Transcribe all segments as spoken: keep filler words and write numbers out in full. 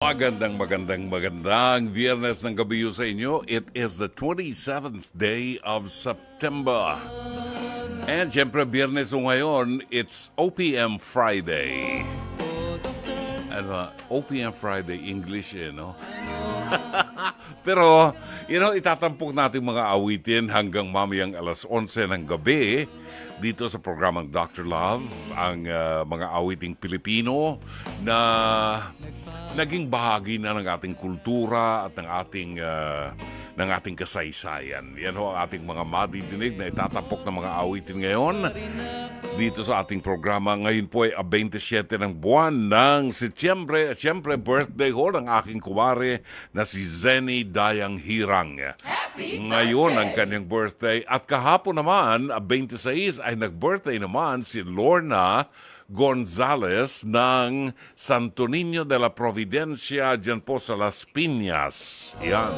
Magandang, magandang, magandang Biyernes ng gabi sa inyo. It is the twenty-seventh day of September. And syempre, Biyernes ngayon, it's O P M Friday. Ano, O P M Friday, English eh, no? Pero, you know, itatampok natin mga awitin hanggang mamayang alas onse ng gabi dito sa programang Doctor Love, ang uh, mga awiting Pilipino na naging bahagi na ng ating kultura at ng ating uh, ng ating kasaysayan. Yan ho ang ating mga madidinig na itatampok ng mga awitin ngayon dito sa ating programa. Ngayon po ay twenty-seven ng buwan ng Setyembre. At siyempre, birthday ho ng aking kumare na si Zenny Dayang Hirang. Ngayon ang kanyang birthday. At kahapon naman, twenty-six, ay nag-birthday naman si Lorna Gonzales ng Santo Niño de la Providencia dyan po sa Las Piñas. Yan.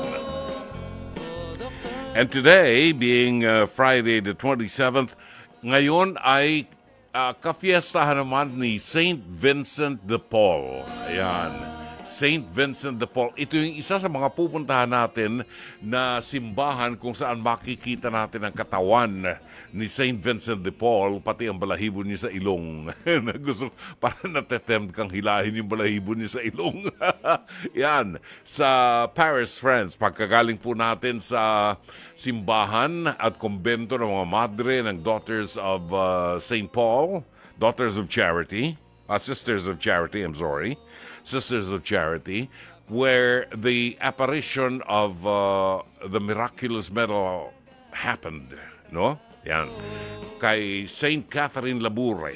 And today, being uh, Friday the twenty-seventh, ngayon ay uh, kafiestahan naman ni Saint Vincent de Paul. Ayan. Saint Vincent de Paul. Ito yung isa sa mga pupuntahan natin na simbahan kung saan makikita natin ang katawan ni Saint Vincent de Paul, pati ang balahibo niya sa ilong. Gusto, parang natetempt kang hilahin yung balahibo niya sa ilong. Yan. Sa Paris, France, pagkagaling po natin sa simbahan at kumbento ng mga madre ng Daughters of uh, Saint Paul, Daughters of Charity, uh, Sisters of Charity, I'm sorry, Sisters of Charity, where the apparition of uh, the miraculous medal happened, no? Yan. Kay Saint Catherine Laboure.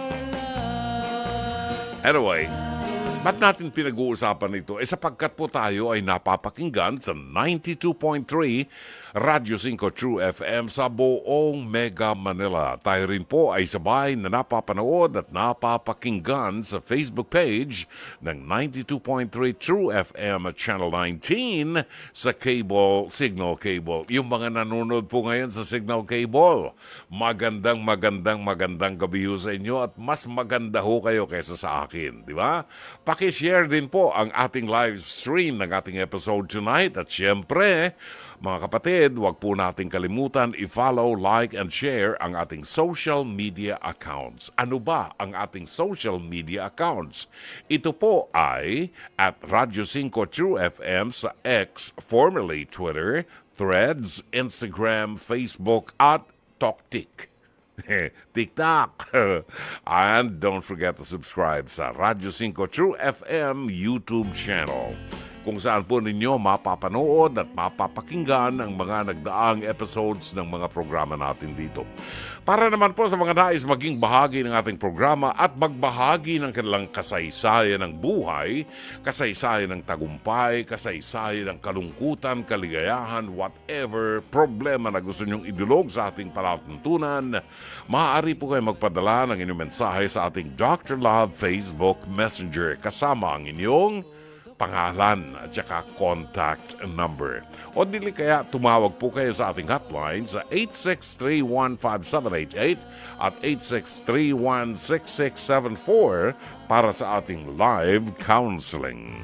Anyway, ba't natin pinag-uusapan ito? Eh sapagkat po tayo ay napapakinggan sa ninety-two point three Radyo five True F M sa buong Mega Manila. Tayo rin po ay sabay na napapanood at napapakinggan sa Facebook page ng ninety-two point three True F M at Channel nineteen sa cable, signal cable. Yung mga nanonood po ngayon sa signal cable, magandang, magandang, magandang gabi ho sa inyo at mas maganda ho kayo kaysa sa akin, di ba? Pakishare din po ang ating live stream ng ating episode tonight at syempre, mga kapatid, huwag po nating kalimutan i-follow, like, and share ang ating social media accounts. Ano ba ang ating social media accounts? Ito po ay at Radyo five True F M sa X, formerly Twitter, Threads, Instagram, Facebook, at TokTik. TikTok. And don't forget to subscribe sa Radyo five True F M YouTube channel, kung saan po ninyo mapapanood at mapapakinggan ang mga nagdaang episodes ng mga programa natin dito. Para naman po sa mga nais maging bahagi ng ating programa at magbahagi ng kanilang kasaysayan ng buhay, kasaysayan ng tagumpay, kasaysayan ng kalungkutan, kaligayahan, whatever problema na gusto nyong idulog sa ating palatuntunan, maaari po kayo magpadala ng inyong mensahe sa ating Doctor Love Facebook Messenger kasama ang inyong pangalan at saka contact number. O dili kaya tumawag po kayo sa ating hotline sa eight six three one five seven eight eight at eight six three one six six seven four para sa ating live counseling.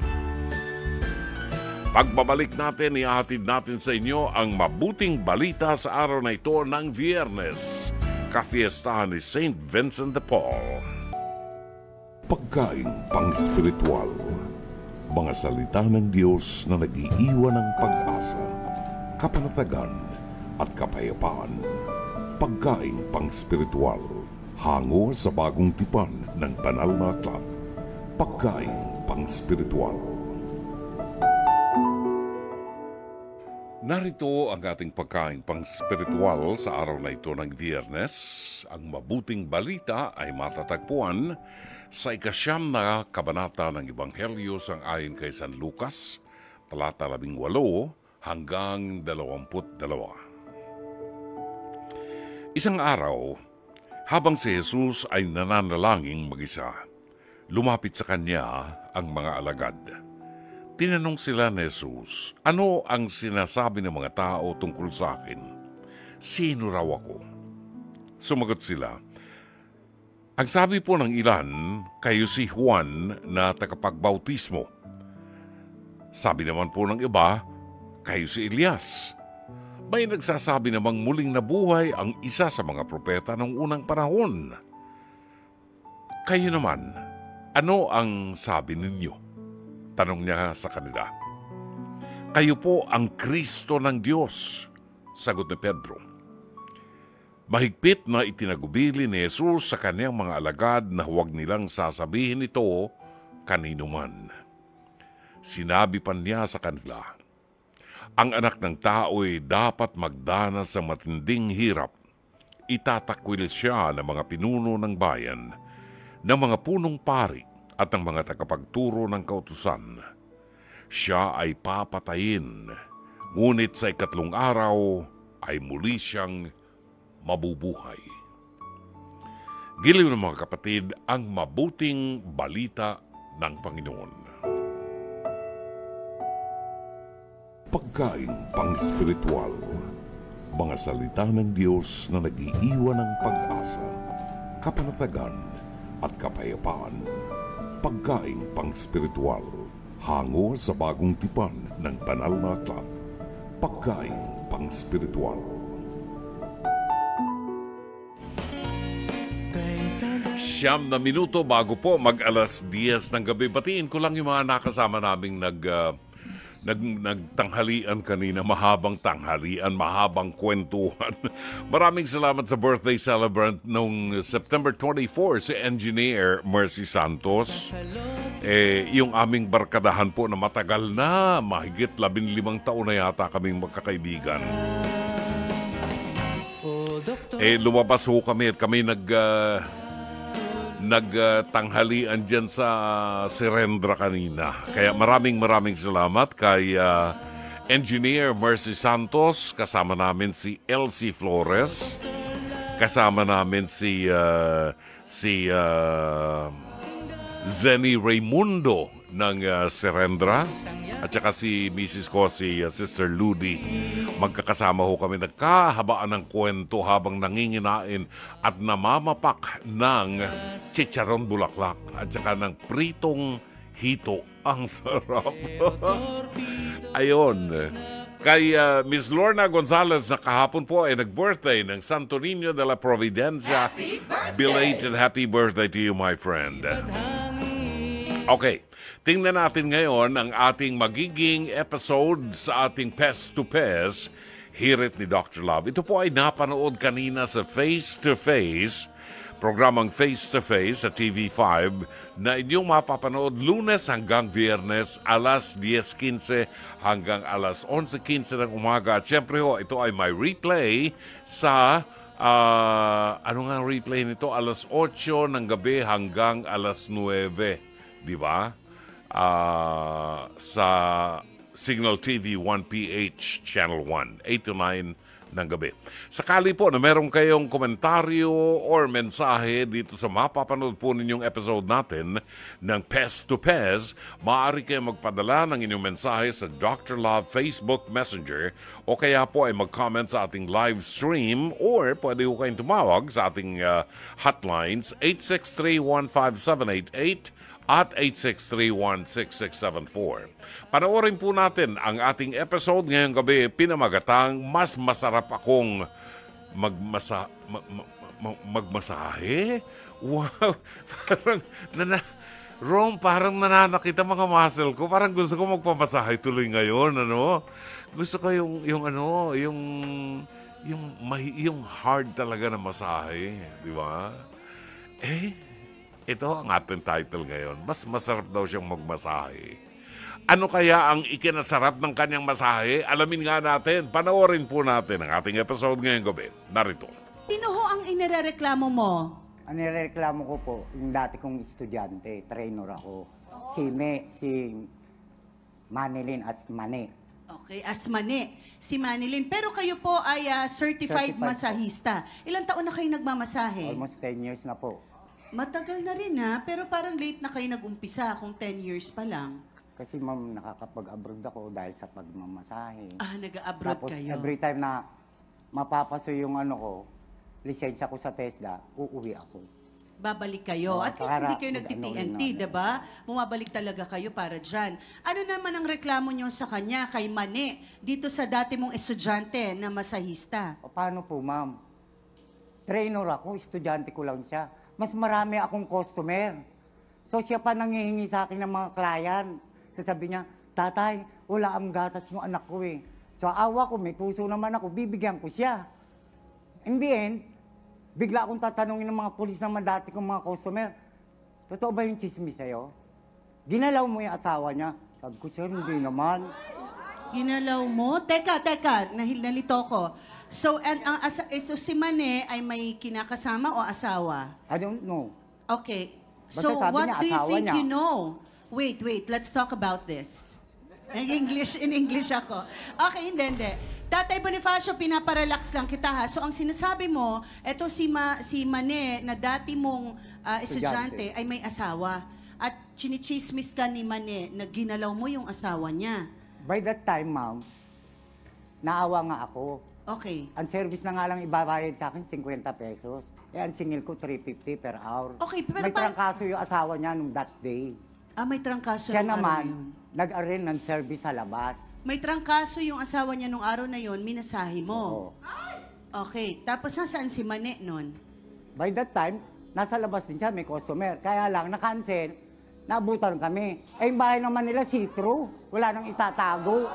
Pagbabalik natin, ihahatid natin sa inyo ang mabuting balita sa araw na ito ng Biyernes, kafiestahan ni Saint Vincent de Paul. Pagkain pang-spiritual, mga salita ng Diyos na nag-iiwan ng pag-asa, kapanatagan at kapayapaan. Pagkain pang-spiritual, hango sa bagong tipan ng banal na aklat. Pagkain pang-spiritual. Narito ang ating pagkain pang-spiritual sa araw na ito ng Biyernes. Ang mabuting balita ay matatagpuan sa ikasyam na kabanata ng Ebanghelyo sang-ayon kay San Lucas, talata labing walo hanggang dalawamput dalawa. Isang araw, habang si Jesus ay nananalangin mag-isa, lumapit sa kanya ang mga alagad. Tinanong sila ni Jesus, ano ang sinasabi ng mga tao tungkol sa akin? Sino raw ako? Sumagot sila, ang sabi po ng ilan, kayo si Juan na tagapagbautismo. Sabi naman po ng iba, kayo si Elias. May nagsasabi namang muling nabuhay ang isa sa mga propeta ng unang panahon. Kayo naman, ano ang sabi ninyo? Tanong niya sa kanila. Kayo po ang Kristo ng Diyos, sagot ni Pedro. Mahigpit na itinagubili ni Jesus sa kanyang mga alagad na huwag nilang sasabihin ito kanino man. Sinabi pa niya sa kanila, ang anak ng tao'y dapat magdanas sa matinding hirap. Itatakwil siya ng mga pinuno ng bayan, ng mga punong pari at ng mga tagapagturo ng kautusan. Siya ay papatayin, ngunit sa ikatlong araw ay muli siyang mabubuhay. Giliw ng mga kapatid, ang mabuting balita ng Panginoon. Pagkain pang-spiritual, mga salita ng Diyos na nag-iiwan ng pag-asa, kapanatagan at kapayapaan. Pagkain pang-spiritual, hango sa bagong tipan ng banal na aklat. Pagkain pang-spiritual. Siyam na minuto bago po mag-alas diyes ng gabi. Batiin ko lang yung mga nakasama naming nag, uh, nag, nagtanghalian kanina. Mahabang tanghalian, mahabang kwentuhan. Maraming salamat sa birthday celebrant noong September twenty-fourth, si Engineer Mercy Santos. Eh, yung aming barkadahan po na matagal na, mahigit labing limang taon na yata kaming magkakaibigan. Eh, lumabas ho kami at kami nag... Uh, nagtanghalian uh, dyan sa uh, Serendra kanina. Kaya maraming maraming salamat kay uh, Engineer Mercy Santos, kasama namin si Elsie Flores, kasama namin si uh, si uh, Zenny Raimundo ng uh, Serendra, at saka si Missus ko, si uh, Sister Ludi. Magkakasama ho kami, nagkahabaan ng kwento habang nanginginain at namamapak ng chicharon bulaklak at saka ng pritong hito. Ang sarap. Ayon. Kay uh, Miss Lorna Gonzalez na kahapon po ay nag-birthday ng Santo Niño de la Providencia. Belated happy birthday to you, my friend. Okay. Tingnan natin ngayon ang ating magiging episode sa ating Pest to Pest, Hirit ni Doctor Love. Ito po ay napanood kanina sa Face to Face, programang Face to Face sa T V five, na inyong mapapanood Lunes hanggang Biyernes, alas diyes quince hanggang alas onse quince ng umaga. At syempre ho, ito ay may replay sa, uh, ano nga replay nito? alas otso ng gabi hanggang alas nuwebe. Di ba? Uh, sa Signal T V one P H Channel one, eight to nine ng gabi. Sakali po na meron kayong komentaryo or mensahe dito sa mapapanood po ninyong episode natin ng Pest to Pest, maaari kayo magpadala ng inyong mensahe sa Doctor Love Facebook Messenger o kaya po ay mag-comment sa ating live stream or pwede po kayong tumawag sa ating uh, hotlines eight six three, one five seven eight eight at eight six three, one six six seven four. Panoorin po natin ang ating episode ngayong gabi, pinamagatang Mas Masarap Akong Magmasa, mag, mag, Magmasahe? Wow! Parang, nana, Rom, parang nananakit ang mga muscle ko. Parang gusto ko magpamasahe tuloy ngayon, ano? Gusto ko yung, yung ano, yung, yung, yung hard talaga na masahe, di ba? Eh, ito ang ating title ngayon. Mas masarap daw siyang magmasahe. Ano kaya ang ikinasarap ng kanyang masahe? Alamin nga natin. Panoorin po natin ang ating episode ngayong gabi. Narito. Sino ho ang inirereklamo mo? Ang nireklamo ko po, yung dati kong estudyante, trainer ako. Si Me, si Manilin Asmane. Okay, Asmane. Si Manilin. Pero kayo po ay uh, certified, Certified masahista. Ilang taon na kayo nagmamasahe? Almost ten years na po. Matagal na rin ha, pero parang late na kayo nag-umpisa kung ten years pa lang. Kasi ma'am, nakakapag-abroad ako dahil sa pagmamasahe. Ah, nag-abroad Tapos kayo. every time na mapapaso yung ano ko, lisensya ko sa TESDA, uuwi ako. babalik kayo. Oo, At least para hindi kayo mag- nagti-T N ano T, rin diba? Bumabalik talaga kayo para dyan. Ano naman ang reklamo nyo sa kanya, kay Mane, dito sa dati mong estudyante na masahista? O, paano po, ma'am? Trainer ako, estudyante ko lang siya. Mas marami akong customer. So siya pa nangihingi sa akin ng mga client. Sasabi niya, tatay, wala ang gatas yung anak ko eh. So awa ko, may puso naman ako, bibigyan ko siya. In the end, bigla akong tatanungin ng mga polis naman dati kong mga customer, totoo ba yung chismis sa'yo? Ginalaw mo yung asawa niya? Sabi ko, sir, hindi naman. Ginalaw mo? Teka, teka, nahil nalito ko. So, and, ang asa, eh, so si Mane ay may kinakasama o asawa? I don't know. Okay. Basta So, sabi what niya, do you asawa think niya. you know? Wait, wait, let's talk about this. Nag-English, in English ako. Okay, hindi, hindi. Tatay Bonifacio, pinaparelax lang kita ha. So, ang sinasabi mo, eto si, Ma, si Mane, na dati mong ah, estudyante, ay may asawa. At chinichismis ka ni Mane na ginalaw mo yung asawa niya. By that time, ma'am, naawa nga ako. Okay. Ang service na nga lang ibabayad sa akin, fifty pesos. Eh, ang singil ko, three fifty per hour. Okay, pero May pa- trangkaso yung asawa niya nung that day. Ah, may trangkaso Siya nung araw na yun. naman, nag-arrange ng service sa labas. May trangkaso yung asawa niya nung araw na yon, minasahe mo. Oo. Okay. Tapos nasaan si Mane nun? By that time, nasa labas din siya, may customer. Kaya lang, na-cancel, naabutan kami. Eh, yung bahay naman nila, see-through. Wala nang itatago.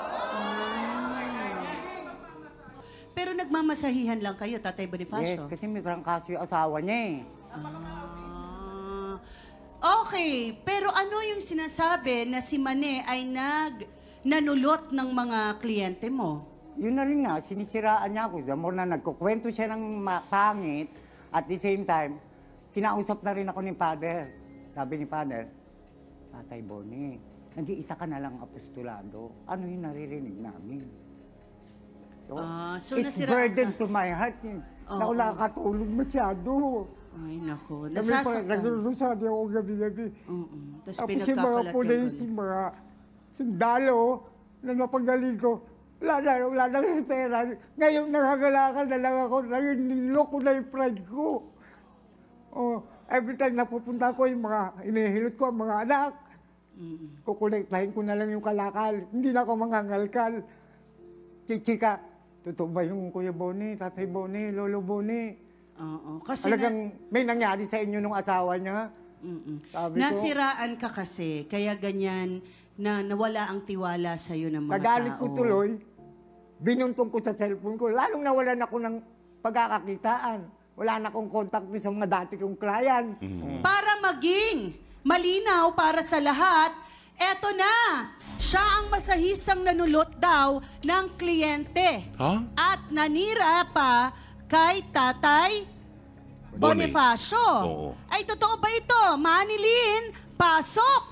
Pero nagmamasahihan lang kayo, Tatay Yes, Bonifacio. kasi may trangkaso yung asawa niya eh. Ah. Okay, pero ano yung sinasabi na si Mane ay nag nanulot ng mga kliyente mo? Yun na rin nga, sinisiraan niya ako. The more na nagkukwento siya ng ma- pangit, at the same time, kinausap na rin ako ni Father. Sabi ni Father, Tatay Bonnie, nag-iisa ka na lang apostolado. Ano yung naririnig namin? So, Ah, so it's nasiraan burden ka. to my heart. Eh. Oo. Na wala katulog masyado. Ay, naku. Kami pa, Nasasaktan. naglulusado ako gabi-gabi. Oo. Tapos Tapos yung mga pinagkakalat pulis, yung mga sundalo na napagaling ko, wala na, wala na pera. Ngayon nakagalakal na lang ako, ngayon niloko na yung pride ko. Oh, every time napupunta ko yung mga, inihilot ko ang mga anak, Mm. kukolektahin ko na lang yung kalakal. Hindi na ako mangangalkal. Chichika, totoo ba yung Kuya Bonnie, Tatay Bonnie, Lolo Bonnie? Oo. Kasi Talagang may nangyari sa inyo nung asawa niya? Mm-mm. Sabi ko- Nasiraan ka kasi, kaya ganyan na nawala ang tiwala sa iyo ng mga Sa galit tao. ko tuloy, binuntong ko sa cellphone ko. Lalong nawalan ako ng pagkakakitaan. Wala na akong contact din sa mga dati kong client. Para maging malinaw para sa lahat, eto na, siya ang masahistang nanulot daw ng kliyente. Ha? At nanira pa kay Tatay Bonnie. Bonifacio. Oo. Ay, totoo ba ito? Manilin, pasok!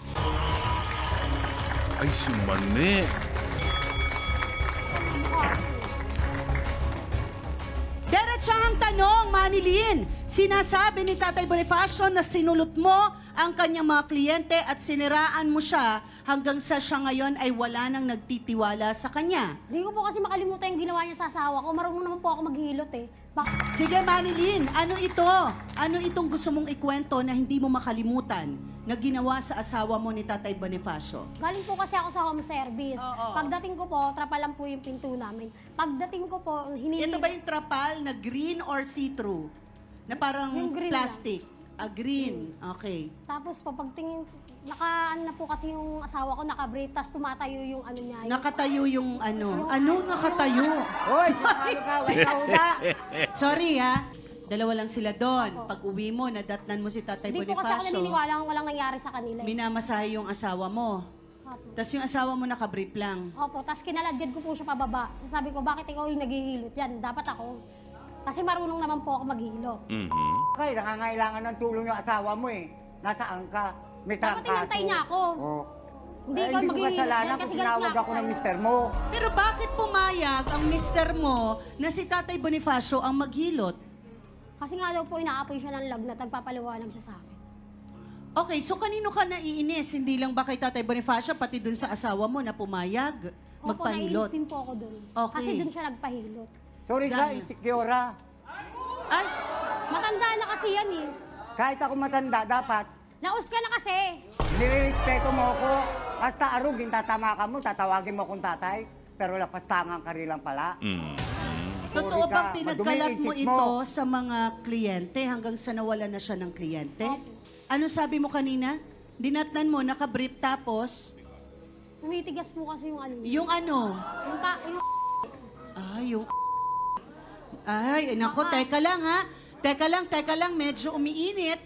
Ay, si Mane. Diretsahang tanong, Manilin. Sinasabi ni Tatay Bonifacio na sinulot mo ang kanyang mga kliyente at siniraan mo siya hanggang sa siya ngayon ay wala nang nagtitiwala sa kanya. Hindi ko po kasi makalimutan yung ginawa niya sa asawa ko. Marunong naman po ako maghihilot eh. Bak- Sige, Manilin, ano ito? Ano itong gusto mong ikwento na hindi mo makalimutan na ginawa sa asawa mo ni Tatay Bonifacio? Galing po kasi ako sa home service. Oo. Pagdating ko po, trapalan po yung pinto namin. Pagdating ko po, hinili... Ito ba yung trapal na green or see-through? Na parang Yung green plastic? Ah, green. Okay. Tapos po, pagtingin, naka, ano na po kasi yung asawa ko, naka-brave, tapos tumatayo yung ano niya. Yung, Nakatayo yung ano. Ano nakatayo? Hoy, sinalo ka, wait ka una. Sorry ha. Dalawa lang sila doon. Pag uwi mo, nadatnan mo si Tatay Hindi po kasi ako Bonifacio. naniniwala kung walang nangyari sa kanila. Eh. Minamasahe yung asawa mo. Opo. Tapos yung asawa mo nakabrief lang. Opo, tapos kinaladgad ko po siya pababa. Sasabi ko, bakit ikaw yung naghihilot yan? Dapat ako. Kasi marunong naman po ako maghilo. Mhm. Okay, nangangailangan ng tulong yung asawa mo eh. Nasaan ka? May Dapat trangkaso. inantay niya ako. Oh. Hindi Eh, ikaw hindi ko maghihilot kasalanan yan kung kasi galit tinawag nga ako ako ng sa'yo. mister mo. Pero bakit pumayag ang mister mo na si Tatay Bonifacio ang maghilot? Kasi nga daw po inaapoy siya ng lagnat, nagpapaliwanag siya sa akin. Okay, so kanino ka naiinis? Hindi lang ba kay Tatay Bonifacio, pati dun sa asawa mo na pumayag? Opo, Magpahilot? naiinis din po ako doon. Okay. Kasi doon siya nagpahilot. Sorry ka, Dahil- insecure. Ay, Matanda na kasi yan eh. Kahit ako matanda, dapat Naus ka na kasi. nire-respeto mo ako. Basta arugin, tatama ka mo, tatawagin mo akong tatay. Pero lapastangan ka rin lang pala. Mm. Totoo Sorry bang ka, pinagkalat madumi mo isip ito mo. sa mga kliyente hanggang sa nawala na siya ng kliyente? Ano sabi mo kanina? Dinatnan mo, nakabrief tapos, Tumitigas po kasi yung ano. yung ano? Yung, pa, yung Ay, yung... Ay, nako, teka lang ha. Teka lang, teka lang, medyo umiinit.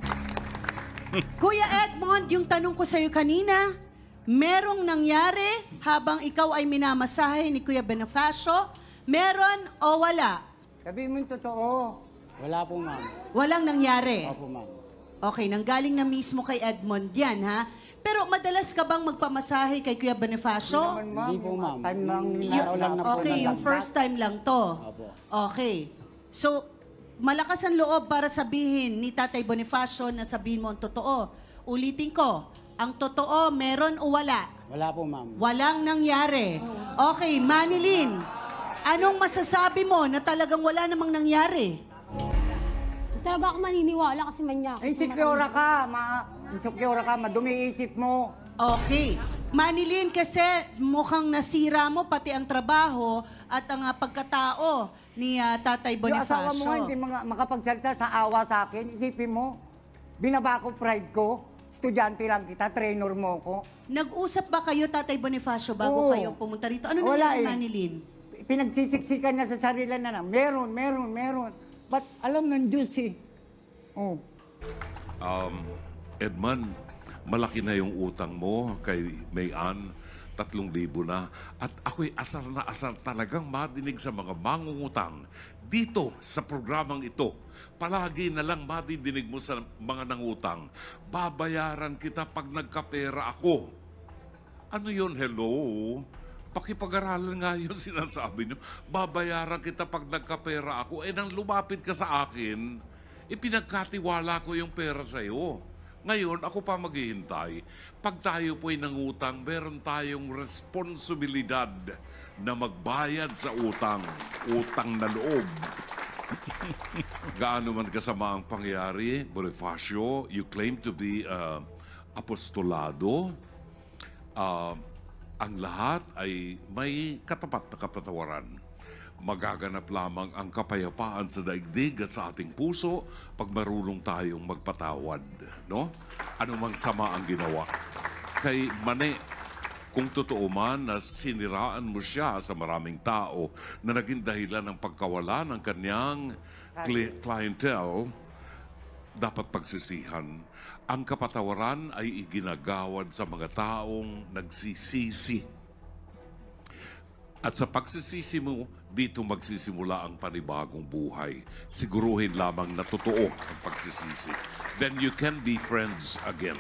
Kuya Edmond, yung tanong ko sa'yo kanina, merong nangyari habang ikaw ay minamasahe ni Kuya Bonifacio? Meron o wala? Sabihin mo yung totoo. Wala po, ma'am. Walang nangyari. Opo, ma'am. Okay, nanggaling na mismo kay Edmond yan, ha? Pero madalas ka bang magpamasahe kay Kuya Bonifacio? Naman, ma'am. Hindi po, ma'am. Time lang, Yung- ninaraw lang na po okay, ng yung landas. first time lang to. Opo. Okay. So, malakas ang loob para sabihin ni Tatay Bonifacio na sabihin mo ang totoo. Ulitin ko, ang totoo, meron o wala? Wala po, ma'am. Walang nangyari. Okay, Manilyn, anong masasabi mo na talagang wala namang nangyari? talaga ako maniniwala kasi manyak. Insecure ka, ma. Insecure ka, madumi isip mo. Okay. Manilyn, kasi mukhang nasira mo pati ang trabaho at ang ah, pagkatao ni ah, Tatay Yung asawa Bonifacio. mo nga, hindi mga, makapagsalita sa awa sa akin. Isipin mo, binaba ko pride ko. Estudyante lang kita, trainer mo ko. Nag-usap ba kayo, Tatay Bonifacio, bago Oo. kayo pumunta rito? Ano Wala nangyari, eh. Manilyn? Pinagsisiksikan niya sa sarili na na, meron, meron, meron. But alam ng Diyos eh. Oh. Um, Edman, malaki na yung utang mo kay Mayan, tatlong libo na. At ako'y asar na asar talagang madinig sa mga mangungutang dito sa programang ito. Palagi na lang madidinig mo sa mga nangutang, babayaran kita pag nagkapera ako. Ano yun, hello? Pakipag-aralan nga yung sinasabi nyo. Babayaran kita pag nagkapera ako. Eh, nang lumapit ka sa akin, ipinagkatiwala ko yung pera sa'yo. Ngayon, ako pa maghihintay. Pag tayo po'y nangutang, meron tayong responsibilidad na magbayad sa utang. Utang na loob. Gaano man kasama ang pangyayari, Bonifacio, you claim to be uh, apostolado. Uh, ang lahat ay may katapat na kapatawaran. Magaganap lamang ang kapayapaan sa daigdig at sa ating puso pag marunong tayong magpatawad. No? Ano mang sama ang ginawa. Kay Mane, kung totoo man na siniraan mo siya sa maraming tao na naging dahilan ng pagkawala ng kanyang cli- clientele, dapat pagsisihan. Ang kapatawaran ay iginagawad sa mga taong nagsisisi. At sa pagsisisi mo, dito magsisimula ang panibagong buhay. Siguruhin lamang na totoo ang pagsisisi. Then you can be friends again.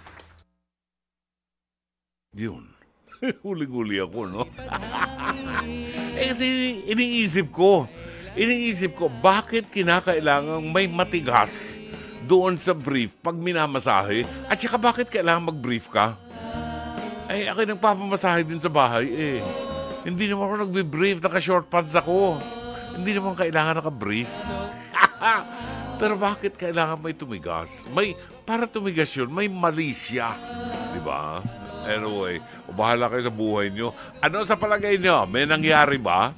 Yun. Huling-huli ako, no? Eh kasi iniisip ko, iniisip ko, bakit kinakailangang may matigas doon sa brief pag minamasahe? At saka bakit kailangan mag-brief ka? Eh, ako nagpapamasahe din sa bahay, eh. Hindi naman ako nagbe-brief, naka-short pants ako. Hindi naman kailangan naka-brief. Pero bakit kailangan may tumigas? May, para tumigas yun, may malisya. Di ba? Anyway, bahala kayo sa buhay nyo. Ano sa palagay nyo? May nangyari ba?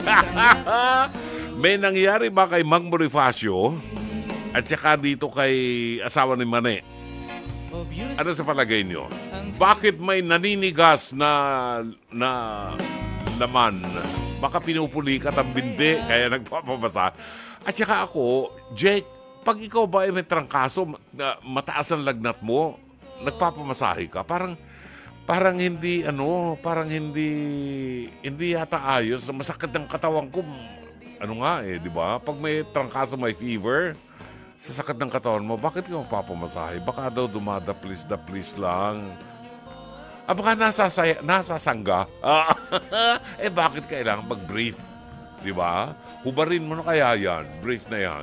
May nangyari ba kay Mang Bonifacio? At saka dito kay asawa ni Mane? Ano sa palagay nyo? Bakit may naninigas na na laman? Baka pinupulikat ang bindi, kaya nagpapabasa. At saka ako, Jake, pag ikaw ba ay may trangkaso, na mataas ang lagnat mo, nagpapamasahe ka, parang parang hindi ano, parang hindi hindi yata ayos. Masakit ang katawan ko. Ano nga eh, di ba? Pag may trangkaso, may fever, sa sakit ng katawan mo, bakit ka mapapamasahe? Baka daw dumadaplis-daplis lang. Ah, baka nasasaya, nasasangga. Eh, bakit kailangan mag-brief? Di ba? Hubarin mo na kaya yan. Brief na yan.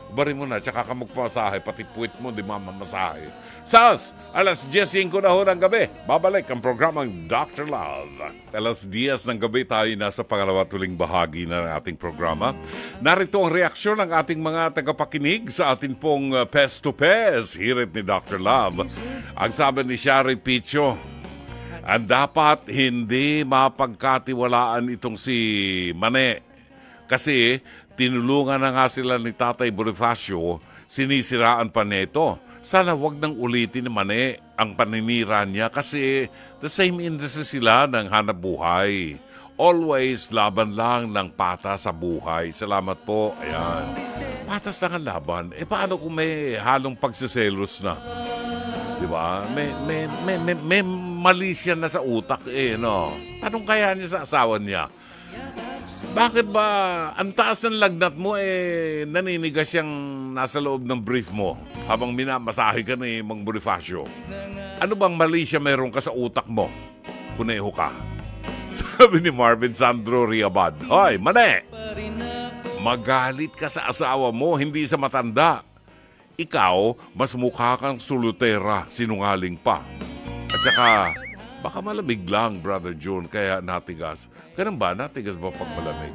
Bari mo na, tsaka ka magpamasahe, pati puwit mo, di mamamasahe. Sas, alas diyes singko na ho ng gabi. Babalik ang programang doctor Love. Alas diyes ng gabi tayo nasa pangalawa tuling bahagi ng ating programa. Narito ang reaksyon ng ating mga tagapakinig sa ating pong uh, Pest to Pest, hirit ni doctor Love. Ang sabi ni Shari Picho, ang dapat hindi mapagkatiwalaan itong si Mane. Kasi tinulungan na nga sila ni Tatay Bonifacio, sinisiraan pa nito. Sana wag nang ulitin ni Mane ang paninira niya kasi the same industry sila ng hanap buhay. Always laban lang ng pata sa buhay. Salamat po. Ayan. Patas lang ang laban. Eh paano kung may halong pagsiselos na? Di ba? May, may, may, may, may mali siya na sa utak eh, no? Anong kaya niya sa asawa niya? Bakit ba ang taas ng lagnat mo eh naninigas siyang nasa loob ng brief mo habang minamasahe ka ni Mang Bonifacio? Ano bang mali siya meron ka sa utak mo? Kuneho ka. Sabi ni Marvin Sandro Riabad, Hoy, Mane! Magalit ka sa asawa mo, hindi sa matanda. Ikaw, mas mukha kang sulutera, sinungaling pa. At saka, baka malamig lang, Brother June, kaya natigas. Ganun ba? Natigas ba pag malamig?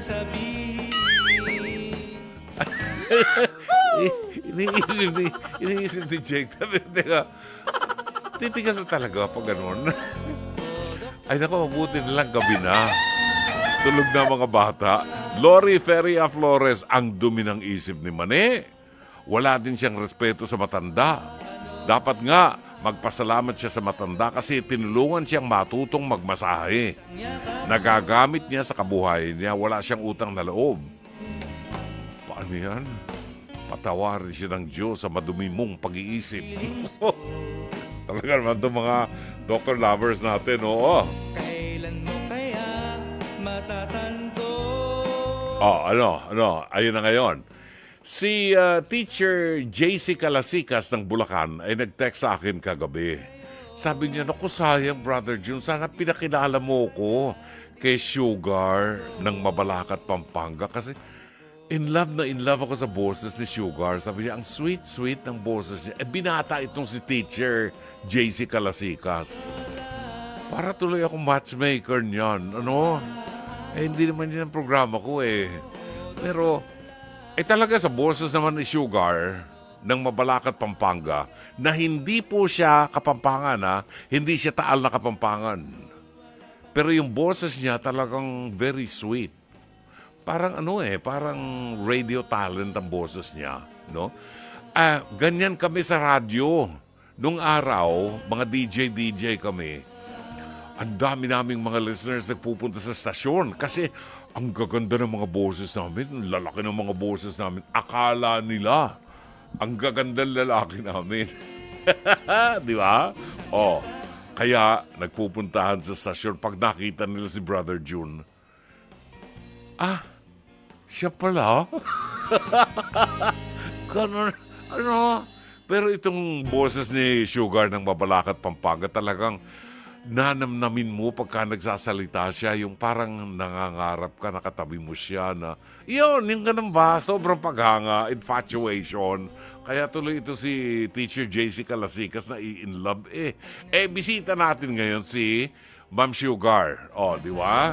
iniisip ni, iniisip ni Jake. Teka, titigas mo talaga pag ganun. Ay naku, mabuti na lang gabi na. Tulog na mga bata. Lori Feria Flores, ang dumi ng isip ni Mane. Wala din siyang respeto sa matanda. Dapat nga, magpasalamat siya sa matanda kasi tinulungan siyang matutong magmasahe. Nagagamit niya sa kabuhayan niya, wala siyang utang na loob. Paano yan? Patawarin siya ng Diyos sa madumi mong pag-iisip. Talaga naman itong mga doctor lovers natin, oo. Kailan mo kaya matatanto? Oh, ano, ano, ayun na ngayon. Si uh, Teacher J C Calasikas ng Bulacan ay nag-text sa akin kagabi. Sabi niya, naku sayang Brother June, sana pinakilala mo ko kay Sugar ng Mabalacat, Pampanga. Kasi in love na in love ako sa boses ni Sugar. Sabi niya, ang sweet-sweet ng boses niya. Eh, binata itong si Teacher J C Calasikas. Para tuloy akong matchmaker niyan. Ano? Eh, hindi naman yun ang programa ko eh. Pero eh talaga sa boses naman ni Sugar ng Mabalacat, Pampanga na hindi po siya Kapampangan ha, hindi siya Taal na Kapampangan. Pero yung boses niya talagang very sweet. Parang ano eh, parang radio talent ang boses niya, no? Ah, ganyan kami sa radyo. Nung araw, mga D J D J kami. Ang dami naming mga listeners nagpupunta sa stasyon kasi ang gaganda ng mga boses namin, lalaki ng mga boses namin. Akala nila, ang gaganda ng lalaki namin. Di ba? Oh, kaya nagpupuntahan sa stasyon pag nakita nila si Brother June. Ah, siya pala? Ganun, ano? Pero itong boses ni Sugar ng Mabalacat, Pampanga talagang nanamnamin mo pagka nagsasalita siya, yung parang nangangarap ka, nakatabi mo siya na, yun, yung ganun ba, sobrang paghanga, infatuation. Kaya tuloy ito si Teacher J C Calasikas na i-in love. Eh, eh, bisita natin ngayon si Ma'am Sugar. O, di ba?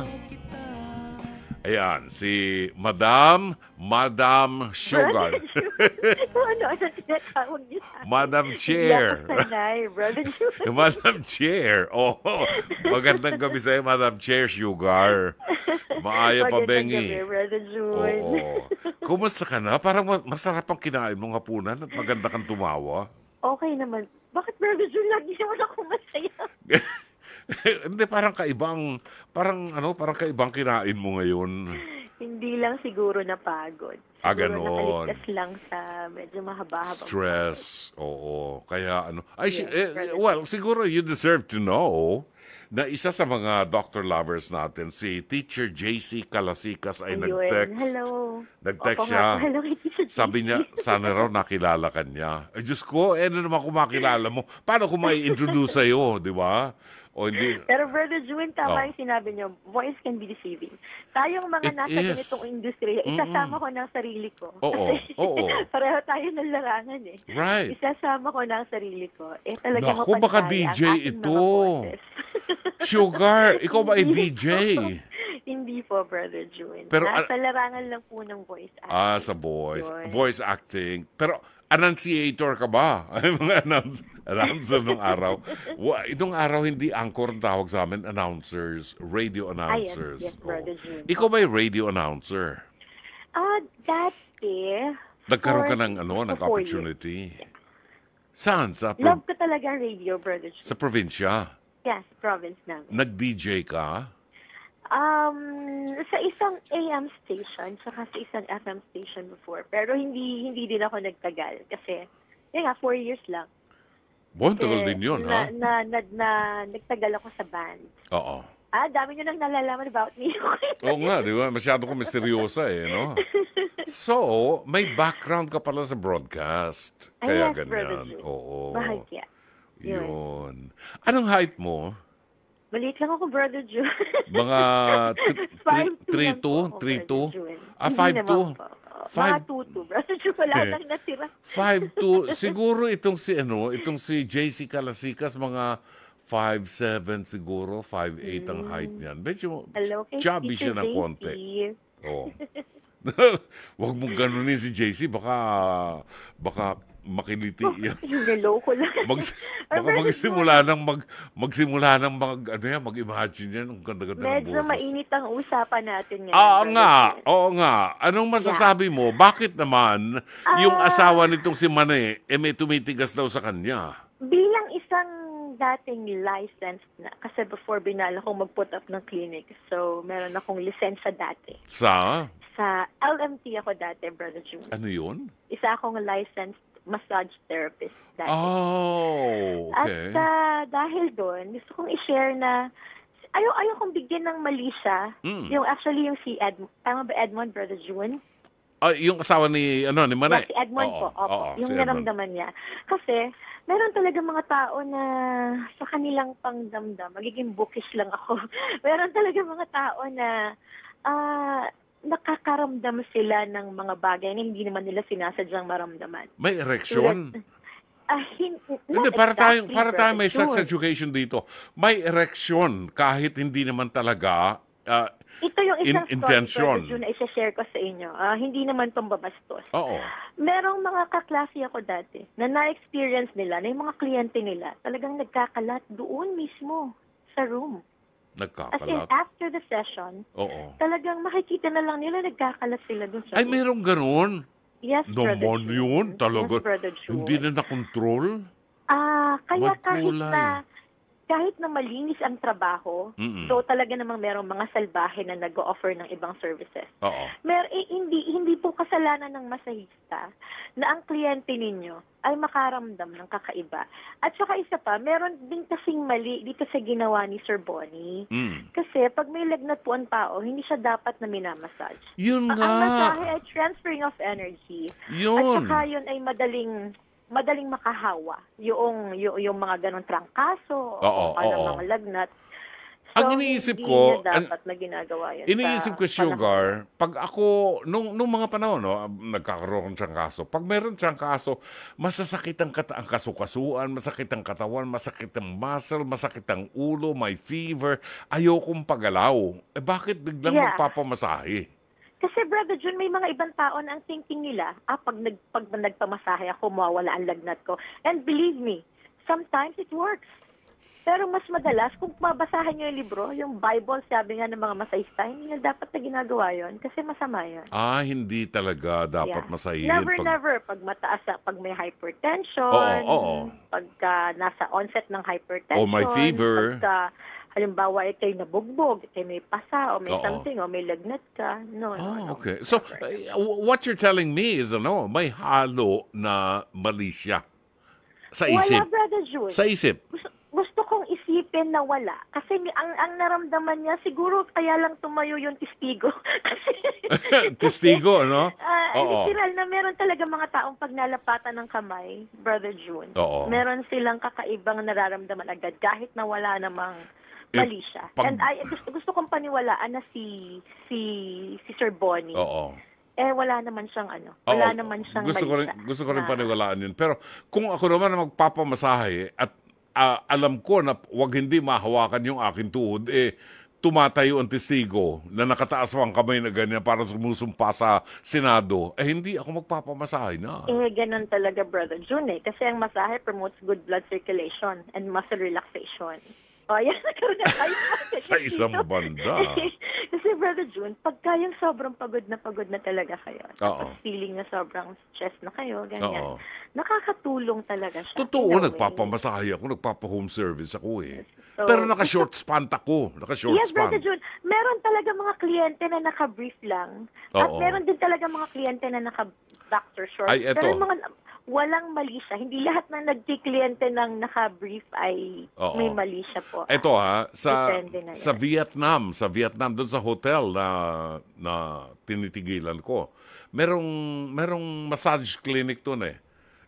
Ayan, si Madam, Madam Sugar. Ano, ano tinatawag niyo sa akin? Madam Chair. Brother June. Madam Chair. Oh, magandang gabi sa'yo, Madam Chair Sugar. Maaya pa, Bengi. Magandang gabi, Brother June. Oo. Kumusta ka na? Parang masarap ang kinain mong hapunan at maganda kang tumawa. Okay naman. Bakit, Brother June, lagi naman ako masaya? Hindi, parang kaibang, parang ano, parang kaibang kinain mo ngayon. Hindi lang siguro napagod. Ah, Siguro ganon. nakaligtas lang sa medyo mahaba-haba. Stress. Oo. Kaya ano. Ay, Yes, si- eh, brother. well, siguro you deserve to know na isa sa mga doctor lovers natin, si Teacher J C Calasikas ay Ayun. nag-text. Hello. Nag-text Opo siya. nga. Hello, Teacher J C. Sabi niya, sana raw nakilala ka niya. Eh, Diyos ko, eh, ano naman kung makilala mo? Paano kung may introduce sa'yo, di ba? O hindi. Pero Brother June, tama Oh. yung sinabi niyo, voice can be deceiving. Tayong mga It nasa is. ganitong industriya, isasama ko ng sarili ko. Oo, Kasi oo. pareho tayo ng larangan eh. Right. Isasama ko ng sarili ko. Eh talaga Naku, baka D J ito. Sugar, ikaw ba ay D J? Hindi po, Brother June. Pero, Nasa larangan lang po ng voice acting. Ah, sa voice. Yun. Voice acting. Pero, annunciator ka ba? Ay, mga announce, announcer nung araw. Wa, itong araw, hindi anchor ang tawag sa amin. Announcers. Radio announcers. yes, Brother June. Ikaw ba ay radio announcer? Ah, dati, Nagkaroon ka for- ng, ano, ng for four years. opportunity. Saan? Sa, pro- Love ko talaga radio, Brother June. sa probinsya? Yes, province namin. Nag-D J ka? Um, sa isang A M station, saka sa isang F M station before. Pero hindi hindi din ako nagtagal. Kasi, yun nga, four years lang. Bon, tagal Kasi din yun, na, ha? Na, na, na, nagtagal ako sa band. Oo. Ah, dami nyo nang nalalaman about me. Oo nga, di ba? Masyado ko misteryosa eh, no? So, may background ka pala sa broadcast. Ay, Kaya yes, Brother ganyan. June. Oo. Bahagya. Yun. Yun. Anong height mo? Maliit lang ako, Brother June. Mga five two three lang po two, ako, three two? Brother June. Ah, Hindi five two? naman po. Uh, Five- Mga two two. Brother June, wala nang natira. five two. Siguro itong si ano, itong si J C Calasikas, mga five seven siguro, five eight ang height niyan. Medyo Mm. Hello, kay chubby Teacher siya ng J C. konti. Oo. Huwag mong ganunin si J C, baka baka makiliti yan. Yung niloko lang. Mag, Or baka Brother magsimula ng mag magsimula ng mag ano yan, mag-imagine yan ang ganda-ganda ng Medyo boses. mainit ang usapan natin ngayon. Ah, Brother nga. June. Oo nga. Anong masasabi mo? Bakit naman yung Ah. asawa nitong si Mane eh may tumitigas daw sa kanya? Bilang isang dating licensed na, kasi before binala kong mag-put up ng clinic, so meron akong lisensya dati. Sa Sa L M T ako dati, Brother June. ano yun? Isa akong licensed massage therapist dati. Oh, At okay. ah, dahil doon, gusto kong i-share na ayaw, ayaw kong bigyan ng mali siya. Mm. Yung actually yung si Edmond, tama ba Edmond, Brother June? Ah, yung asawa ni ano ni Mane. Yeah, si Edmond Oo, po. Opo, oo, yung si Edmond. naramdaman niya. Kasi, meron talaga mga tao na sa kanilang pangdamdam, magiging bookish lang ako. Meron talaga mga tao na ah, nakakaramdam sila ng mga bagay na hindi naman nila sinasadyang maramdaman. May erection? Ah, hin- Hindi, not para tayo exactly, para tayo may Brother sex June. education dito. May erection kahit hindi naman talaga ah, Ito yung in- isang intention. story, Brother June, na isa-share ko sa inyo. Ah, hindi naman itong babastos. Oo. Merong mga kaklase ako dati na na-experience nila, na yung mga kliyente nila, talagang nagkakalat doon mismo sa room. As in, Nagkakalat. after the session, Oo. talagang makikita na lang nila nagkakalat sila doon sa Ay, room. merong ganun. Yes, Brother Naman June. yun, talaga. Yes, Brother June. Hindi na nakontrol. Ah, kaya kahit Magkulay. na kahit na malinis ang trabaho, Mm-mm. so talaga namang merong mga salbahe na nag-o-offer ng ibang services. Oo. Mer eh, hindi hindi po kasalanan ng masahista na ang kliyente ninyo ay makaramdam ng kakaiba. At saka isa pa, meron din kasing mali dito sa ginawa ni Sir Bonnie. Mm. Kasi pag may lagnat po ang tao, hindi siya dapat na minamassage. Yun Ang- Ang masahe nga. ay transferring of energy. At Yun. saka yun ay madaling madaling makahawa yung yung, yung mga ganong trangkaso Oo, o ano oo. mga lagnat. Ang iniisip hindi ko, niya an- dapat na ginagawa yun Iniisip sa ko, panahon. Sugar, pag ako, nung, nung mga panahon, no, nagkakaroon siyang kaso. Pag meron siyang kaso, masasakit ang, kata- ang kasukasuan, masakit ang katawan, masakit ang muscle, masakit ang ulo, may fever. Ayokong pagalaw. Eh bakit biglang Yeah. magpapamasahe? Kasi Brother June, may mga ibang tao na ang thinking nila, ah, pag, nag, pag nagpamasahe ako, mawawala ang lagnat ko. And believe me, sometimes it works. Pero mas madalas, kung mabasahan nyo yung libro, yung Bible, sabi nga ng mga masahista, hindi na dapat na ginagawa yun kasi masama yun. Ah, hindi talaga dapat Yeah. masahin. Never, pag, never. Pag mataas, na- pag may hypertension, Oo, oo. pagka nasa onset ng hypertension, O may fever. pagka, halimbawa, ito'y nabugbog, ito'y may pasa, o may Oo. something, o may lagnat ka. No, no, Oh, no. okay. So, uh, what you're telling me is, ano, may halo na mali siya sa isip. Wala, Brother June. Sa isip. Gusto, gusto kong isipin isipin na wala. Kasi ang ang naramdaman niya, siguro kaya lang tumayo yung testigo. Kasi, Testigo, no? Ah, Oo. literal na meron talaga mga taong pag nalapatan ng kamay, Brother June, Oo. meron silang kakaibang nararamdaman agad kahit na wala namang Eh, mali siya. pag- And I gusto, gusto kong paniwalaan na si si si Sir Bonnie. Oo. Eh wala naman siyang ano, wala Oo. naman siyang gusto ko rin, balisa gusto ko rin na- paniwalaan yun. Pero kung ako naman ang magpapamasahe at ah, alam ko na wag hindi mahawakan yung aking tuhod, eh, tumatayo ang testigo na nakataas pa ang kamay na ganyan para sumusumpa sa Senado, eh, hindi ako magpapamasahe na. Eh, ganun talaga, Brother June, eh. Kasi ang masahe promotes good blood circulation and muscle relaxation. O, yan, nagkaroon na tayo. Sa isang banda. Kasi, Brother June, pagka yung sobrang pagod na pagod na talaga kayo, Oo. tapos feeling na sobrang stress na kayo, ganyan, Oo. nakakatulong talaga siya. Totoo, in a way. nagpapamasahe ako, nagpapa-home service ako eh. So- Pero naka-short span ako. Naka-short Yes, span. Brother June, meron talaga mga kliyente na naka-brief lang. At Oo. meron din talaga mga kliyente na naka-doctor short. Ay, eto. Pero yung mga walang mali siya. Hindi lahat na nagki-kliyente ng naka-brief ay Oo. may mali siya po. Ito ha, sa Depende na yan. sa Vietnam, sa Vietnam doon sa hotel na na tinitigilan ko. Merong merong massage clinic doon eh.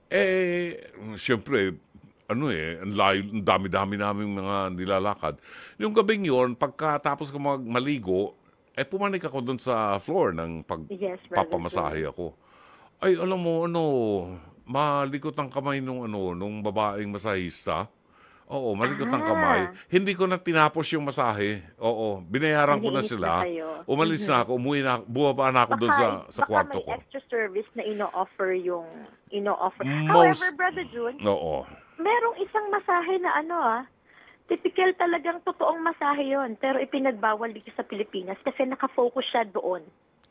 Eh syempre ano eh, ang layo, ang dami-dami naming mga nilalakad. Yung gabing yon, pagkatapos ko mag- maligo, eh pumanik ako doon sa floor ng Yes, Brother pagpapamasahe ako. Ay, alam mo, ano, malikot ang kamay nung, ano, nung babaeng masahista. Oo, malikot ang Ah. kamay. Hindi ko na tinapos yung masahe. Oo, binayaran ko na Naiinis sila. na kayo. Umalis na ako, umuwi na, bumaba na ako doon sa, sa kwarto baka ko. may extra service na ino-offer yung ino-offer. Most- However, Brother June, Oo. merong isang masahe na ano ah, typical talagang totoong masahe yon, pero ipinagbawal dito sa Pilipinas kasi nakafocus siya doon.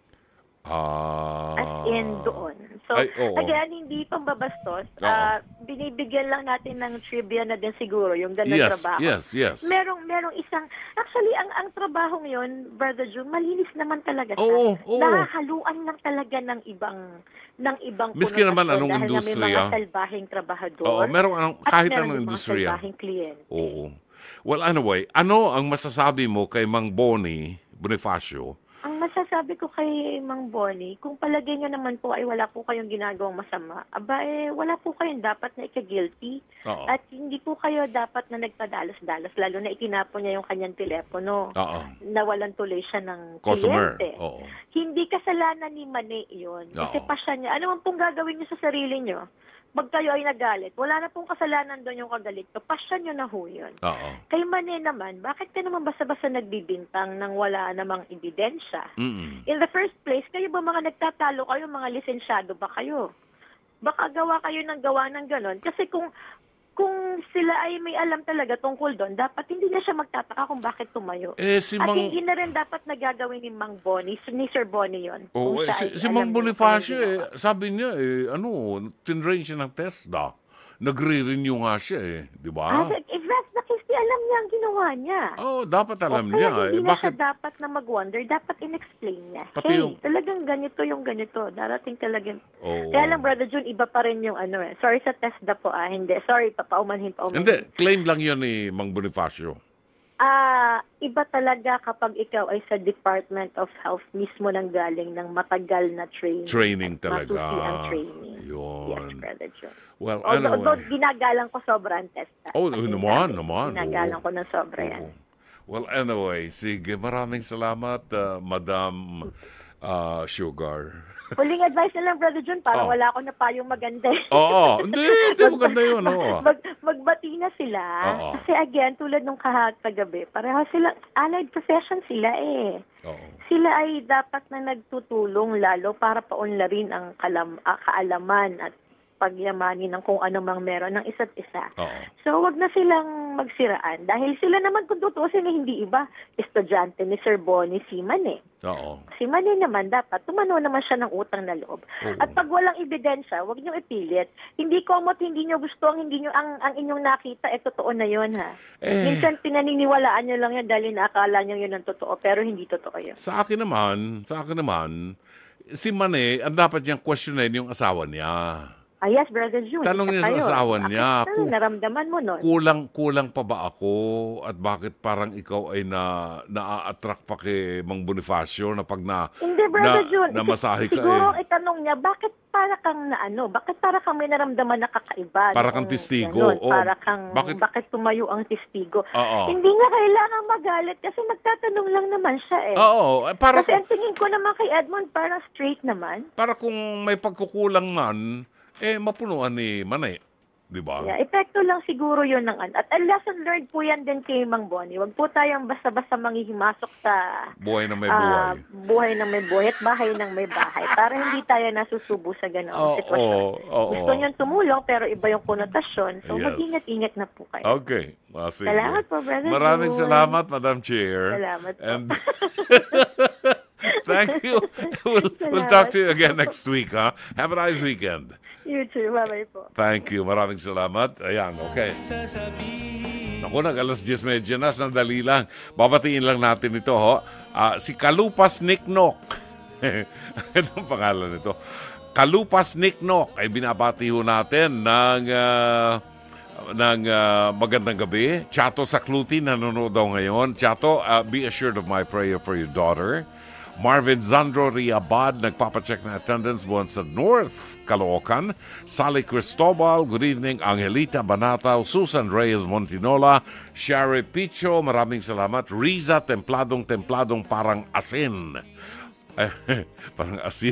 Ah. As in doon. So, Ay, oo. again, hindi pambabastos. Oo. Ah, binibigyan lang natin ng trivia na din siguro, yung ganang Yes, trabaho. yes, yes. Merong, merong isang, actually, ang ang trabahong yon, Brother June, malinis naman talaga siya. Oo, oo. Nahahaluan lang talaga ng ibang, ng ibang Miski naman konotasyon anong dahil na may industriya. mga salbahing trabahador. Oo, merong anong- at kahit meron anong din mga industriya. salbahing kliyente. Oo. Well, anyway, ano ang masasabi mo kay Mang Bonnie Bonifacio? Ang masasabi ko kay Mang Bonnie, kung palagay nyo naman po ay wala po kayong ginagawang masama, aba eh, wala po kayong dapat na ika-guilty. Oo. At hindi po kayo dapat na nagpadalos-dalos, lalo na itinapon niya yung kanyang telepono. Oo. Nawalan tuloy siya ng Customer. kliyente. Oo. Hindi kasalanan ni Mane yun. Kasi Oo. pasya niya. Ano man pong gagawin niyo sa sarili niyo? Pag kayo ay nagalit, wala na pong kasalanan doon yung kagalit. So, pasya niyo na ho yun. Oo. Kay Mane naman, bakit ka naman basta-basta nagbibintang nang wala namang ebidensya? Mm-mm. In the first place, kayo ba mga nagtatalo kayo, mga lisensyado ba kayo? Baka gawa kayo ng gawa ng ganon. Kasi kung kung sila ay may alam talaga tungkol doon, dapat hindi na siya magtataka kung bakit tumayo. Eh, si At Mang... hindi na rin dapat nagagawin ni Mang Bonnie, ni Sir Bonnie yun. Oo, Kung eh, siya si, ay si alam Mang niya Bonifacio, kung ano eh, ginawa. sabi niya, eh, ano, tinrain siya ng TESDA. Nagre-renew nga siya, eh. Di Ah, ba? if that's the case, di alam niya ang ginawa niya. Oo, dapat alam O, niya. kaya Eh, hindi na bakit? siya dapat na mag-wonder, dapat in-explain niya. Pati hey, yung- talagang ganito yung ganito. Darating talagang... Oo. Kaya lang, Brother June, iba pa rin yung ano eh. Sorry sa TESDA po ah, hindi. Sorry, papaumanhin, paumanhin. Hindi, claim lang yun ni Mang Bonifacio. Ah, iba talaga kapag ikaw ay sa Department of Health mismo nang galing ng matagal na training. Training at talaga. matusi ang training. Yun. Yes, Brother John. Well, Although, although anyway. ginagalang ko sobra ang testa. Oh, Kasi naman, sabi, naman. Ginagalang Oo. ko ng sobra yan. Oo. Well, anyway, sige, maraming salamat, uh, Madam uh, Sugar. Huling advice na lang, Brother John, parang Oh. wala ako na payong maganda. eh. Oo, hindi, hindi maganda yun. Oo. Mag, magbati na sila. Oo. Kasi again, tulad nung kahag kagabi, pareho sila, allied profession sila eh. Oo. Sila ay dapat na nagtutulong lalo para paunlarin ang kalam, ah, kaalaman at pagyamanin ng kung ano mang meron ng isa't isa. Oo. So, wag na silang magsiraan. Dahil sila naman, kung tutusin, eh, hindi iba, estudyante ni Sir Bonnie si Mane. Oo. Si Mane naman, dapat tumano naman siya ng utang na loob. Oo. At pag walang ebidensya, wag niyong ipilit. Hindi komot, hindi niyo gusto, ang hindi niyo, ang, ang inyong nakita, eh, totoo na yun, ha? Eh. Minsan, pinaniniwalaan niyo lang yan dahil naakala niyo yun ang totoo, pero hindi totoo yun. Sa akin naman, sa akin naman, si Mane, ang dapat niyang questionin yung asawa niya. Ah, yes, Brother June. Tanong niya isa sa kayo. asawa Bakit niya, ano, kung- naramdaman mo nun? Kulang kulang pa ba ako at bakit parang ikaw ay na naa-attract pa kay Mang Bonifacio na pag na Hindi, Brother na, June. na masahe ka Siguro eh. itanong niya, bakit para kang na ano? Bakit para kang may naramdaman na kakaiba? Para kang noong testigo, ganun? oo. Para kang, Bakit- bakit, tumayo ang testigo? Oo. Hindi nga kailangan magalit kasi nagtatanong lang naman siya eh. Oo, eh, para Kasi ang tingin ko naman kay Edmond, parang straight naman. para kung may pagkukulang man, eh mapunuan ni Manay, 'di ba? Yeah, epekto lang siguro yun ng ano. At a lesson learned po yan din kay Mang Bonnie. Huwag po tayong basta-basta manghihimasok sa Buhay na may ah, buhay. buhay ng may buhay at bahay ng may bahay para hindi tayo nasusubo sa ganoong Oo, sitwasyon. oo. Gusto niyang tumulong pero iba yung konotasyon. So Yes. mag-ingat-ingat na po kayo. Okay. Ah, sige. Salamat po, Brother Maraming June. salamat, Madam Chair. Salamat po. And thank you. We'll, we'll Salamat talk to you po. again next week, ha? Have a nice weekend. You too. Bye-bye po. Thank you. Maraming salamat. Ayan, okay. Naku, nag alas diyes medya na, sandali lang. Babatiin lang natin ito, ho. Ah, si Kalupas Niknok. Anong pangalan nito? Kalupas Niknok ay binabati ho natin ng, ah, ng ah, magandang gabi. Chato Sakluti, nanonood daw ngayon. Chato, ah, be assured of my prayer for your daughter. Marvin Zandro Riabad, nagpapacheck na attendance buwan sa North Caloocan. Sally Cristobal, good evening. Angelita Banataw, Susan Reyes Montinola, Sherry Picho, maraming salamat. Riza, templadong-templadong parang asin. Eh, parang asin.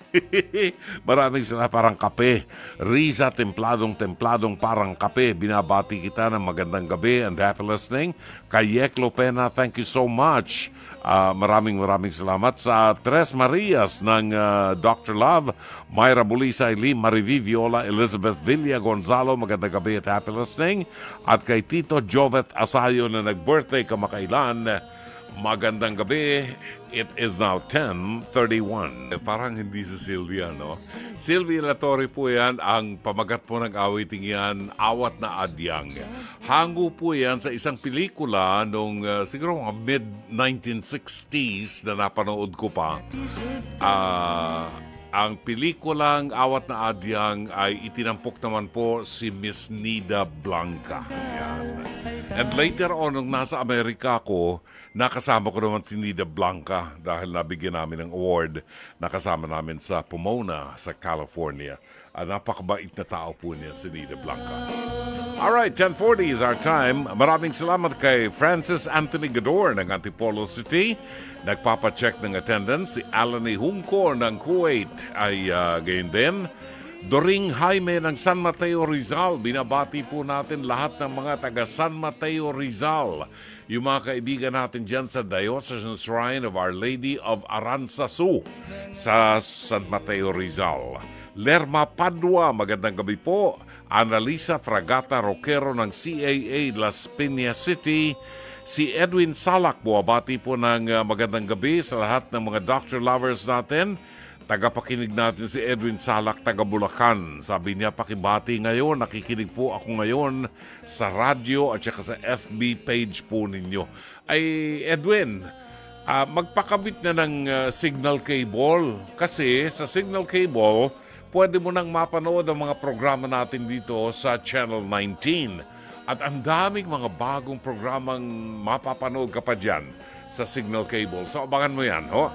Maraming salamat, parang kape. Riza, templadong-templadong parang kape. Binabati kita ng magandang gabi and happy listening. Kay Yeklo Pena, thank you so much. Uh, maraming maraming salamat sa Tres Marias ng uh, Doctor Love, Myra Bulisay, Lee Marivi Viola, Elizabeth Villa Gonzalo, magandang gabi at happy listening. At kay Tito Jovet Asayo na nag-birthday kamakailan, magandang gabi. It is now ten thirty-one. Eh, parang hindi si Sylvia, no? Sylvia Latorre po yan, ang pamagat po ng awiting yan, Awat na Adyang. Hango po yan sa isang pelikula nung uh, siguro mga mid nineteen sixties na napanood ko pa. Ah... Uh, Ang pelikulang Awat na Adyang ay itinampok naman po si Miss Nida Blanca. Yan. And later on, nung nasa Amerika ako, nakasama ko naman si Nida Blanca dahil nabigyan namin ng award. Nakasama namin sa Pomona, sa California. At napakabait na tao po niya si Nida Blanca. Alright, ten forty is our time. Maraming salamat kay Francis Anthony Gador ng Antipolo City. Nagpapacheck ng attendance. Si Alani Hungko ng Kuwait ay uh, gayon din. Doring Jaime ng San Mateo Rizal. Binabati po natin lahat ng mga taga San Mateo Rizal. Yung mga kaibigan natin dyan sa Diocesan Shrine of Our Lady of Aranzazu sa San Mateo Rizal. Lerma Padua, magandang gabi po. Annalisa Fragata Roquero ng C A A Las Piñas City. Si Edwin Salak, buwabati po ng uh, magandang gabi sa lahat ng mga doctor lovers natin. Tagapakinig natin si Edwin Salak, taga Bulacan. Sabi niya, pakibati ngayon, nakikinig po ako ngayon sa radyo at saka sa F B page po ninyo. Ay, Edwin, uh, magpakabit na ng uh, signal cable kasi sa signal cable, pwede mo nang mapanood ang mga programa natin dito sa Channel nineteen. At ang daming mga bagong programang mapapanood ka pa dyan sa signal cable. So, abangan mo yan, ho?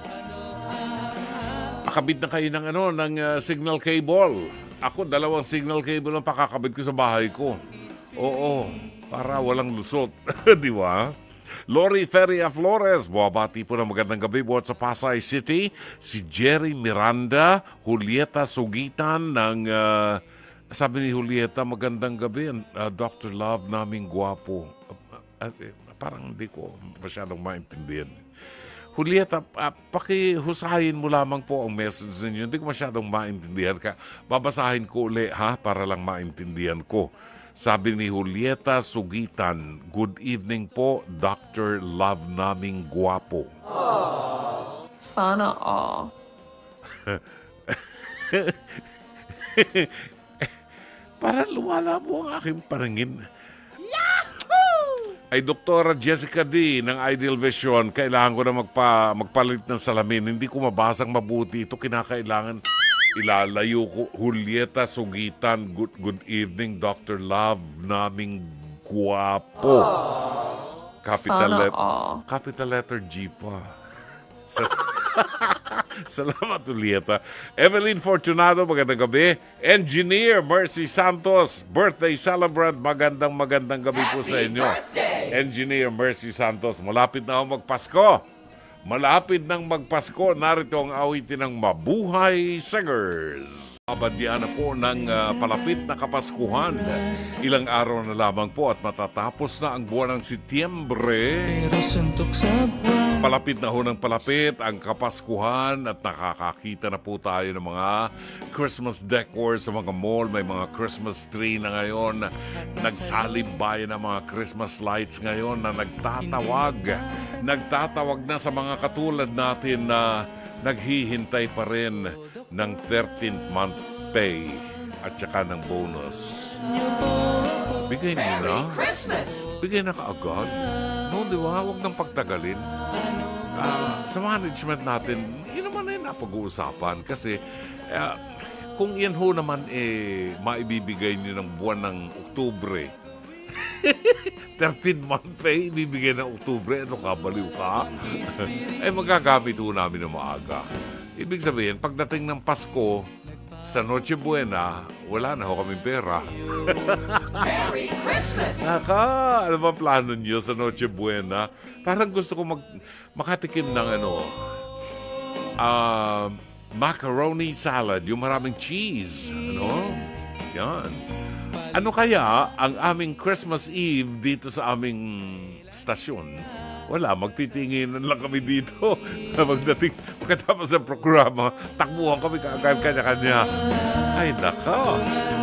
Pakabit na kayo ng, ano, ng uh, signal cable. Ako, dalawang signal cable ang pakakabit ko sa bahay ko. Oo, para walang lusot. Di ba? Lori Feria Flores, buwabati po ng magandang gabi buhat sa Pasay City. Si Jerry Miranda, Julieta Sugitan ng... Uh, sabi ni Julieta, magandang gabi, uh, Doctor Love, naming gwapo. Uh, uh, parang hindi ko masyadong maintindihan. Julieta, uh, pakihusahin mo lamang po ang message ninyo. Hindi ko masyadong maintindihan ka. Babasahin ko uli, ha, para lang maintindihan ko. Sabi ni Julieta Sugitan, good evening po, Doctor Love, naming gwapo. Aww. Sana all. Parang lumala po ang aking paningin. Yahoo! Ay Doktora Jessica D. ng Ideal Vision, kailangan ko na magpa, magpalit ng salamin. Hindi ko mabasang mabuti ito. Kinakailangan Ilalayo ko, Julieta Sugitan, good, good evening, Doctor Love, naming guwapo. Capital, Sana let- all. capital letter G pa. Sa- Salamat, Julieta. Evelyn Fortunado, magandang gabi. Engineer Mercy Santos, birthday celebrant, magandang magandang gabi po sa inyo. Engineer Mercy Santos, malapit na ako magpasko. Malapit nang magpasko, narito ang awitin ng Mabuhay Singers. Abadyan na po ng uh, palapit na Kapaskuhan. Ilang araw na lamang po at matatapos na ang buwan ng Setyembre. Palapit na ho ng palapit ang Kapaskuhan at nakakakita na po tayo ng mga Christmas decor sa mga mall. May mga Christmas tree na ngayon. Nagsalibay na mga Christmas lights ngayon na nagtatawag. Nagtatawag na sa mga katulad natin na naghihintay pa rin ng thirteenth month pay at saka ng bonus. Bigay niyo na. Bigay na kaagad. No, di ba? Huwag nang pagtagalin. Uh, sa management natin, yun naman ay napag-uusapan kasi uh, kung yan ho naman eh maibibigay niyo ng buwan ng Oktubre, thirteen month pay, ibibigay ng Oktubre, ano ka, baliw ka? Ay magagamit ho namin ng maaga. Ibig sabihin, pagdating ng Pasko, sa Noche Buena, wala na ho kaming pera. Merry Christmas! Naka, ano ba plano niyo sa Noche Buena? Parang gusto ko mag, makatikim ng ano, uh, macaroni salad, yung maraming cheese. Ano? Yan. Ano kaya ang aming Christmas Eve dito sa aming stasyon? Wala, magtitinginan lang kami dito. Magdating, pagkatapos ng programa, takbuhan kami kaagad kanya-kanya. Ay, naka.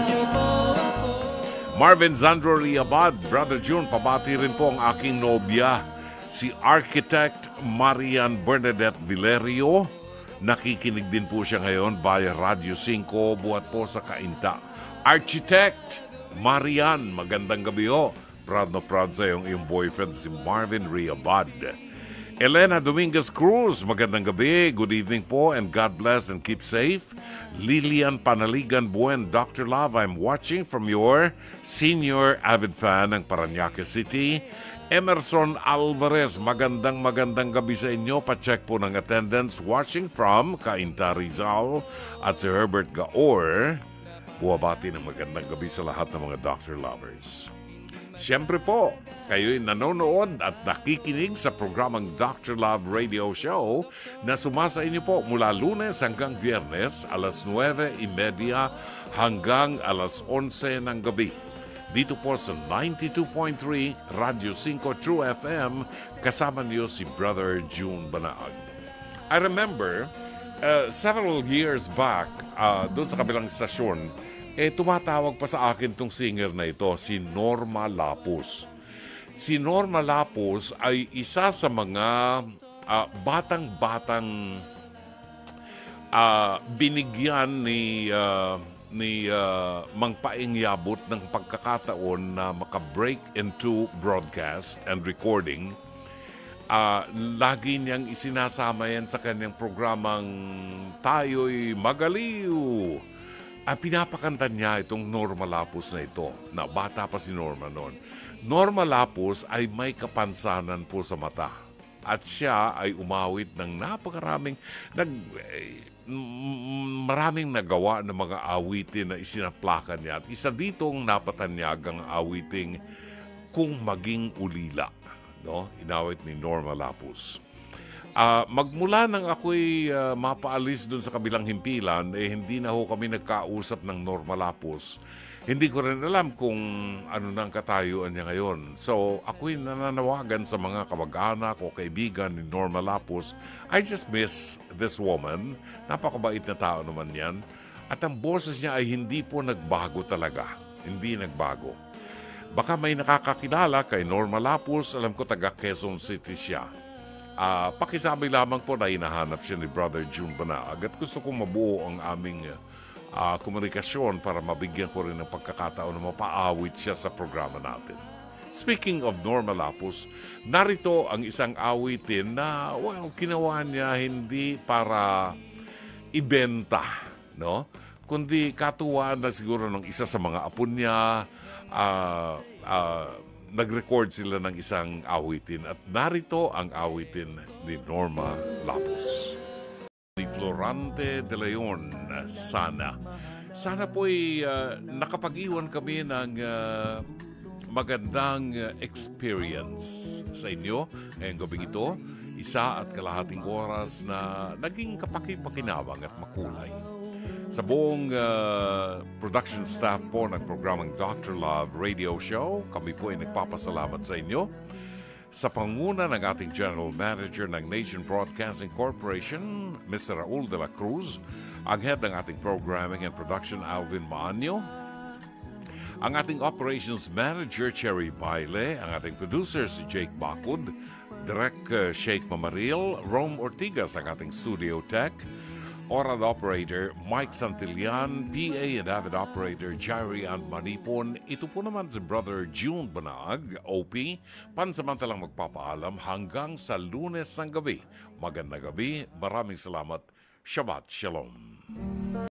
Marvin Zandro Liabad, Brother June, pabati rin po ang aking nobya, si Architect Marian Bernadette Villerio. Nakikinig din po siya ngayon via Radio cinco, buhat po sa Kainta. Architect Marian, magandang gabi ho. Proud na proud sa iyong, iyong boyfriend, si Marvin Riabad. Elena Dominguez Cruz, magandang gabi. Good evening po and God bless and keep safe. Lilian Panaligan Buen, Doctor Love, I'm watching from your senior avid fan ng Parañaque City. Emerson Alvarez, magandang magandang gabi sa inyo. Pa-check po ng attendance. Watching from Cainta Rizal. At si Herbert Gaor, buwabati ng magandang gabi sa lahat ng mga Doctor Lovers. Siyempre po, kayo'y nanonood at nakikinig sa programang Doctor Love Radio Show na sumasa inyo po mula Lunes hanggang Viernes, alas nuwebe trenta hanggang alas onse ng gabi. Dito po sa ninety-two point three Radio cinco True F M, kasama niyo si Brother June Banaag. I remember, uh, several years back, uh, doon sa kabilang stasyon, eh tumatawag pa sa akin tong singer na ito, si Norma Lapus. Si Norma Lapus ay isa sa mga uh, batang-batang uh, binigyan ni uh, ni uh, Mang Paing Yabut ng pagkakataon na maka-break into broadcast and recording. Uh, lagi niyang isinasama yan sa kanyang programang Tayo'y Magaliw. Uh, pinapakanta niya itong Norma Lapus na ito, na bata pa si Norma noon. Norma Lapus ay may kapansanan po sa mata. At siya ay umawit ng napakaraming, nag, eh, maraming nagawa ng mga awitin na isinaplakan niya. At isa ditong napatanyagang awiting Kung Maging Ulila. No? Inawit ni Norma Lapus. Uh, magmula nang ako'y uh, mapaalis dun sa kabilang himpilan, eh hindi na ho kami nagkausap ng Norma Lapus. Hindi ko rin alam kung ano nang katayuan niya ngayon. So ako'y nananawagan sa mga kamag-anak o kaibigan ni Norma Lapus. I just miss this woman. Napakabait na tao naman yan. At ang boses niya ay hindi po nagbago talaga. Hindi nagbago. Baka may nakakakilala kay Norma Lapus. Alam ko taga Quezon City siya. Uh, pakisabi lamang po na hinahanap siya ni Brother June Banaag at gusto kong mabuo ang aming uh, komunikasyon para mabigyan ko rin ng pagkakataon na mapaawit siya sa programa natin. Speaking of Norma Lapus, narito ang isang awitin na well, ginawa niya hindi para ibenta, no? Kundi katuwaan na siguro ng isa sa mga apo niya, uh, uh, nag-record sila ng isang awitin at narito ang awitin ni Norma Lapus. Ni Florante de Leon, Sana. Sana po'y uh, nakapag-iwan kami ng uh, magandang uh, experience sa inyo ngayong gabing ito. Isa at kalahating oras na naging kapaki-pakinabang at makulay. Sa buong uh, production staff po ng programang Doctor Love Radio Show, kami po ay nagpapasalamat sa inyo. Sa panguna ng ating General Manager ng Nation Broadcasting Corporation, Mister Raul de la Cruz, ang head ng ating programming and production, Alvin Maanyo, ang ating Operations Manager, Cherry Baile, ang ating producer, si Jake Bakud, Direk uh, Sheikh Mamaril, Rome Ortigas, ang ating studio tech, Orad Operator, Mike Santillan, P A and Avid Operator, Jerry and Manipon. Ito po naman si Brother June Banag, O P, pansamantalang magpapaalam hanggang sa Lunes ng gabi. Magandang gabi, maraming salamat. Shabbat Shalom.